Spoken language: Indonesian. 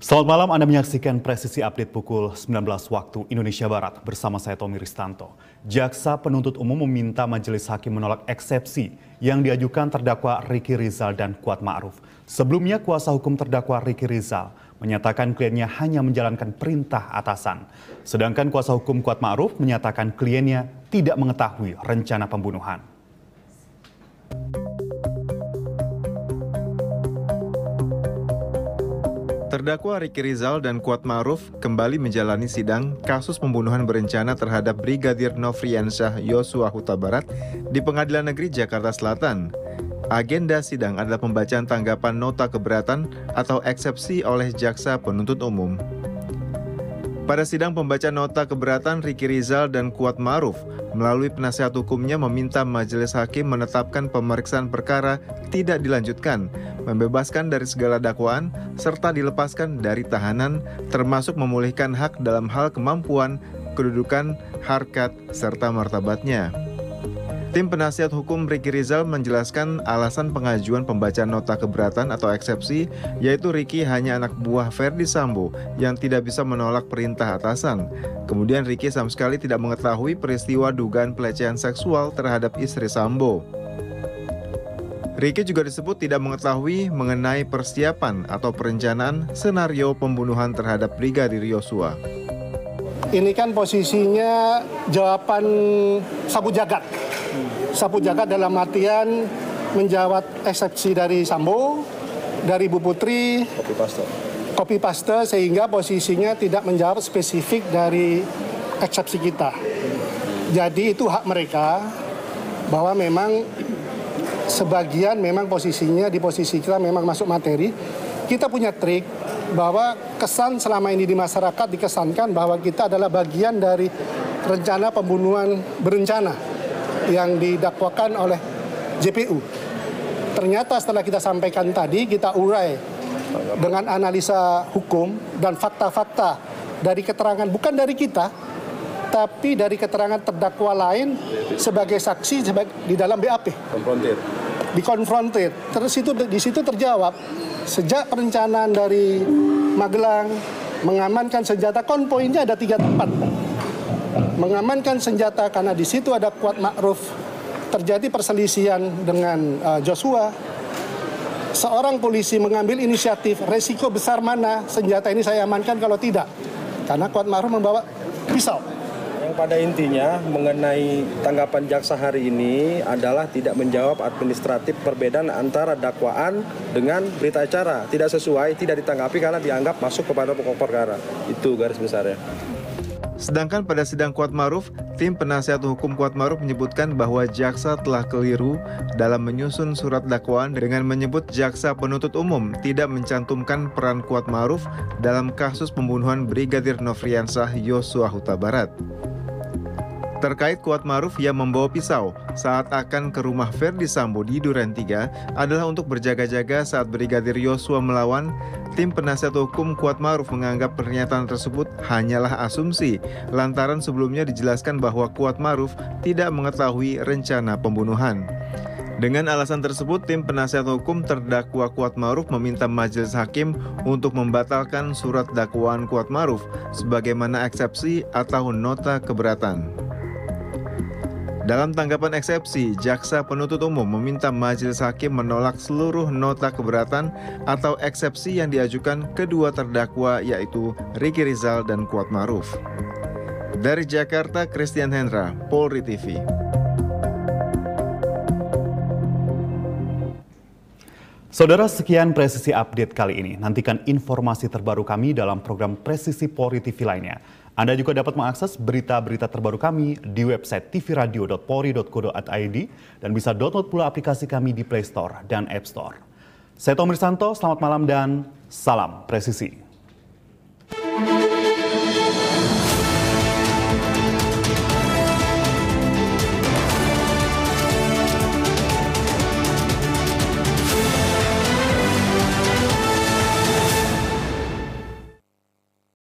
Selamat malam, Anda menyaksikan Presisi Update pukul 19 waktu Indonesia Barat bersama saya Tommy Ristanto. Jaksa penuntut umum meminta majelis hakim menolak eksepsi yang diajukan terdakwa Ricky Rizal dan Kuat Ma'ruf. Sebelumnya kuasa hukum terdakwa Ricky Rizal menyatakan kliennya hanya menjalankan perintah atasan. Sedangkan kuasa hukum Kuat Ma'ruf menyatakan kliennya tidak mengetahui rencana pembunuhan. Terdakwa Ricky Rizal dan Kuat Ma'ruf kembali menjalani sidang kasus pembunuhan berencana terhadap Brigadir Nofriansyah Yosua Huta Barat di Pengadilan Negeri Jakarta Selatan. Agenda sidang adalah pembacaan tanggapan nota keberatan atau eksepsi oleh jaksa penuntut umum. Pada sidang pembacaan nota keberatan, Ricky Rizal dan Kuat Ma'ruf melalui penasihat hukumnya meminta majelis hakim menetapkan pemeriksaan perkara tidak dilanjutkan, membebaskan dari segala dakwaan, serta dilepaskan dari tahanan, termasuk memulihkan hak dalam hal kemampuan, kedudukan, harkat, serta martabatnya. Tim penasihat hukum Ricky Rizal menjelaskan alasan pengajuan pembacaan nota keberatan atau eksepsi, yaitu Ricky hanya anak buah Ferdi Sambo yang tidak bisa menolak perintah atasan. Kemudian Ricky sama sekali tidak mengetahui peristiwa dugaan pelecehan seksual terhadap istri Sambo. Ricky juga disebut tidak mengetahui mengenai persiapan atau perencanaan senario pembunuhan terhadap Brigadir Yosua. Ini kan posisinya jawaban sapu jagat. Sapu jagat dalam artian menjawab eksepsi dari Sambo, dari Bu Putri, copy paste sehingga posisinya tidak menjawab spesifik dari eksepsi kita. Jadi itu hak mereka bahwa memang sebagian memang posisinya di posisi kita memang masuk materi. Kita punya trik bahwa kesan selama ini di masyarakat dikesankan bahwa kita adalah bagian dari rencana pembunuhan berencana yang didakwakan oleh JPU. Ternyata setelah kita sampaikan tadi, kita urai dengan analisa hukum dan fakta-fakta dari keterangan bukan dari kita, tapi dari keterangan terdakwa lain sebagai saksi di dalam BAP. Dikonfrontir. Terus di situ terjawab sejak perencanaan dari Magelang mengamankan senjata, konvoinya ada 3 tempat. Mengamankan senjata karena di situ ada Kuat Ma'ruf, terjadi perselisihan dengan Joshua. Seorang polisi mengambil inisiatif, resiko besar mana senjata ini saya amankan kalau tidak, karena Kuat Ma'ruf membawa pisau. Yang pada intinya mengenai tanggapan jaksa hari ini adalah tidak menjawab administratif perbedaan antara dakwaan dengan berita acara. Tidak sesuai, tidak ditanggapi karena dianggap masuk kepada pokok perkara. Itu garis besarnya. Sedangkan pada sidang Kuat Ma'ruf, tim penasihat hukum Kuat Ma'ruf menyebutkan bahwa jaksa telah keliru dalam menyusun surat dakwaan dengan menyebut jaksa penuntut umum tidak mencantumkan peran Kuat Ma'ruf dalam kasus pembunuhan Brigadir Nofriansyah Yosua Huta Barat. Terkait Kuat Ma'ruf yang membawa pisau saat akan ke rumah Ferdi Sambo di Duren 3 adalah untuk berjaga-jaga saat Brigadir Yosua melawan, tim penasihat hukum Kuat Ma'ruf menganggap pernyataan tersebut hanyalah asumsi, lantaran sebelumnya dijelaskan bahwa Kuat Ma'ruf tidak mengetahui rencana pembunuhan. Dengan alasan tersebut, tim penasihat hukum terdakwa Kuat Ma'ruf meminta majelis hakim untuk membatalkan surat dakwaan Kuat Ma'ruf sebagaimana eksepsi atau nota keberatan. Dalam tanggapan eksepsi, jaksa penuntut umum meminta majelis hakim menolak seluruh nota keberatan atau eksepsi yang diajukan kedua terdakwa yaitu Ricky Rizal dan Kuat Ma'ruf. Dari Jakarta, Christian Hendra, Polri TV. Saudara, sekian Presisi Update kali ini. Nantikan informasi terbaru kami dalam program Presisi Polri TV lainnya. Anda juga dapat mengakses berita-berita terbaru kami di website tvradio.polri.co.id dan bisa download pula aplikasi kami di Play Store dan App Store. Saya Tommy Ristanto, selamat malam dan salam presisi.